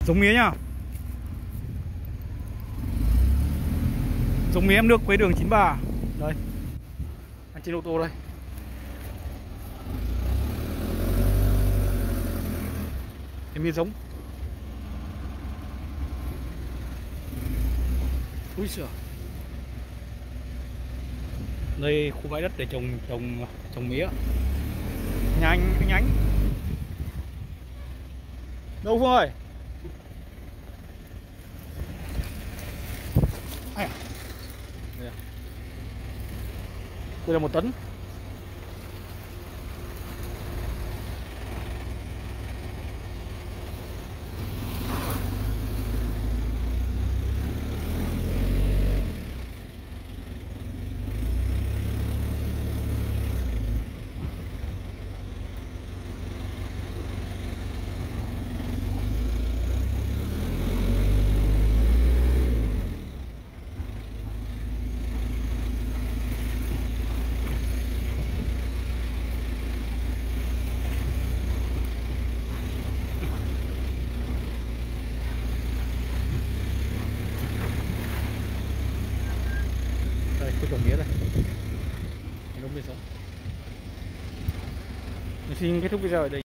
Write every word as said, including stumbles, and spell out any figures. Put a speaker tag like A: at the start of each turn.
A: Giống mía nhá. Giống mía em nước Quế Đường chín ba. Đây. Ăn trên ô tô đây. Cái mía giống. Úi giời. Đây khu bãi đất để trồng trồng trồng mía. Nhánh cái nhánh. Đâu Phương ơi? Đây, à? Đây, à? Đây là một tấn. Đây, khu trồng mía đây. Nó mía sống. Mình xin kết thúc video ở đây.